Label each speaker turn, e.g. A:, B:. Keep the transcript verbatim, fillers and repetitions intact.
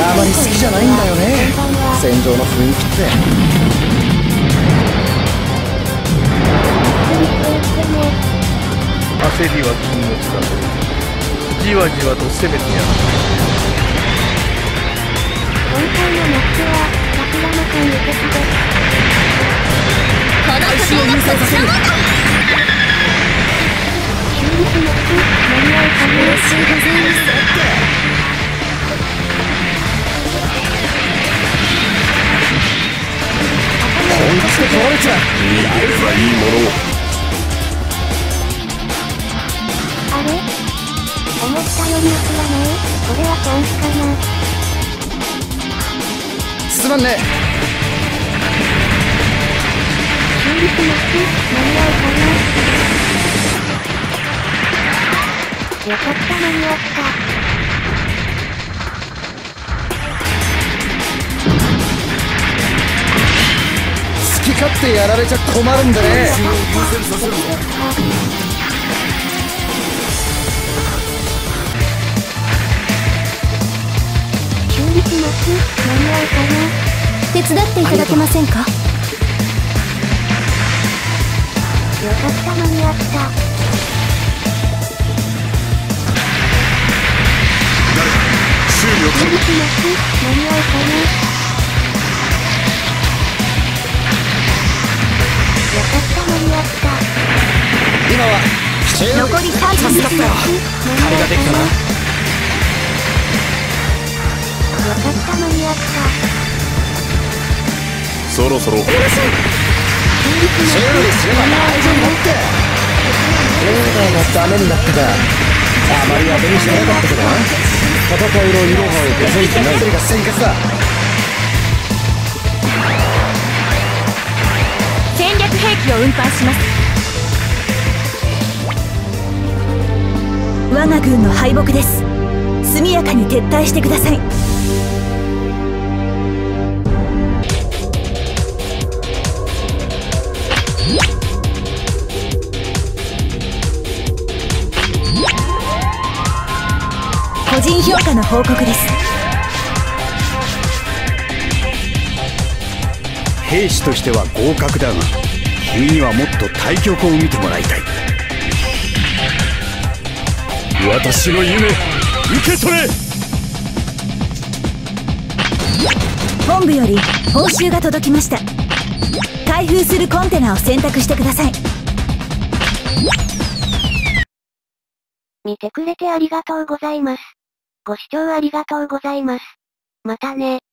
A: あまり好きじゃないんだよね、戦場の雰囲気って。
B: 焦りは禁物だ。じわじわと攻めてやる。
C: 今回のマッチは桜間さん輸血です。
D: この時計がこちらもだ。
C: 中立マッチ間に合うかな。
D: よろしゅうございます。
A: 本気で取られちゃう。
E: 逃げるがいいものを。
C: あれ、思ったより遅らない。これはチャンスかな。
A: すまんね。
C: 中立マッチ間に合うかな。よかった間に合った。
A: 好き勝手やられちゃ困るんでね。
C: 中立マッチ間に合うかな。
D: 手伝っていただけませんか。
C: よかった間に合った。
E: 修理を頼む。
C: 中立マッチ間に合うかな。よかった間に合った。
A: 今は
D: 残りさんじゅっぷん。
A: あれができたな。
C: よかった間に合った。
E: そろそろ
C: 中立マッチ
A: 修理すれば大丈夫だって。レーダーがダメになったからあまり当てにしなかったけどな。戦いのイロハを除いてない。それが先決だ。
D: 戦略兵器を運搬します。我が軍の敗北です。速やかに撤退してください。個人評価の報告です。
E: 兵士としては合格だが、君にはもっと対局を見てもらいたい。私の夢、受け取れ。
D: 本部より報酬が届きました。開封するコンテナを選択してください。
C: 見てくれてありがとうございます。ご視聴ありがとうございます。またね。